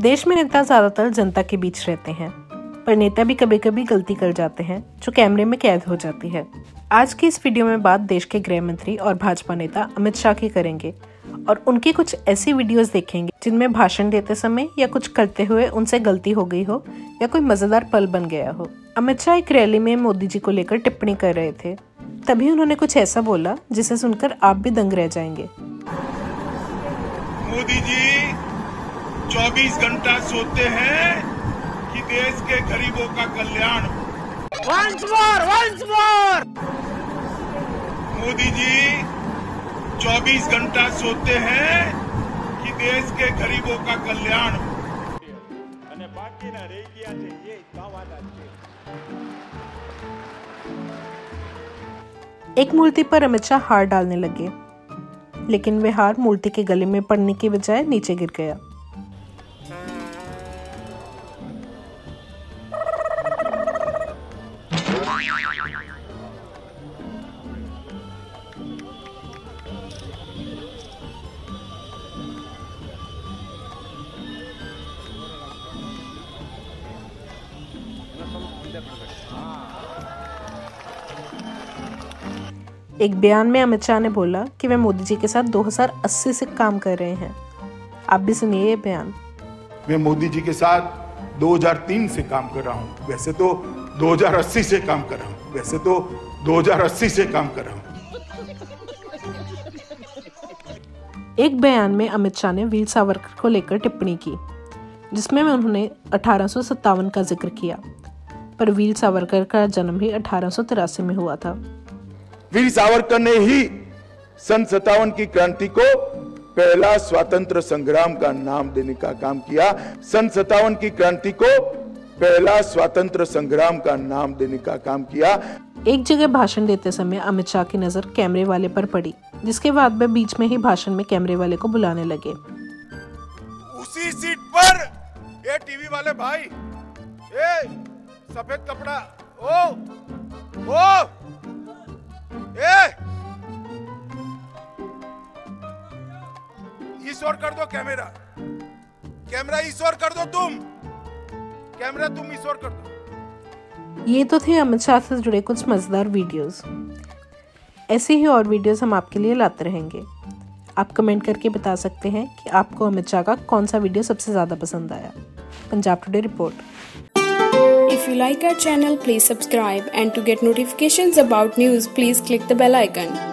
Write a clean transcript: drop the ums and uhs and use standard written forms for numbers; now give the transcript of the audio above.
देश में नेता ज्यादातर जनता के बीच रहते हैं, पर नेता भी कभी कभी गलती कर जाते हैं जो कैमरे में कैद हो जाती है। आज की इस वीडियो में बात देश के गृह मंत्री और भाजपा नेता अमित शाह की करेंगे और उनकी कुछ ऐसी वीडियोस देखेंगे जिनमें भाषण देते समय या कुछ करते हुए उनसे गलती हो गई हो या कोई मजेदार पल बन गया हो। अमित शाह एक रैली में मोदी जी को लेकर टिप्पणी कर रहे थे, तभी उन्होंने कुछ ऐसा बोला जिसे सुनकर आप भी दंग रह जाएंगे। मोदी जी 24 घंटा सोते हैं कि देश के गरीबों का कल्याण। Once more! मोदी जी 24 घंटा सोते हैं कि देश के गरीबों का कल्याण। एक मूर्ति पर अमित शाह हार डालने लगे, लेकिन वे हार मूर्ति के गले में पड़ने की बजाय नीचे गिर गया। एक बयान में अमित शाह ने बोला कि वे मोदी जी के साथ 2080 से काम कर रहे हैं। आप भी सुनिए ये बयान। मैं मोदी जी के साथ 2003 से काम कर रहा हूं, वैसे तो 2080 से काम कर रहा हूं। एक बयान में अमित शाह ने वीर सावरकर को लेकर टिप्पणी की, जिसमें उन्होंने 1857 का जिक्र किया, पर वीर सावरकर का जन्म ही 1883 में हुआ था। वीर सावरकर ने ही सन 57 की क्रांति को पहला स्वतंत्र संग्राम का नाम देने का काम किया। सन 57 की क्रांति को पहला स्वतंत्र संग्राम का नाम देने का काम किया। एक जगह भाषण देते समय अमित शाह की नजर कैमरे वाले पर पड़ी, जिसके बाद वे बीच में ही भाषण में कैमरे वाले को बुलाने लगे। उसी सीट पर ये टीवी वाले भाई, ये सफेद कपड़ा, ओ ईश्वर कर दो कैमरा ईश्वर कर दो, तुम ईश्वर कर दो। ये तो थे अमित शाह से जुड़े कुछ मजेदार वीडियोस। ऐसे ही और वीडियोस हम आपके लिए लाते रहेंगे। आप कमेंट करके बता सकते हैं कि आपको अमित शाह का कौन सा वीडियो सबसे ज्यादा पसंद आया। Punjab today report. If you like our channel, please subscribe, and to get notifications about news, please click the bell icon.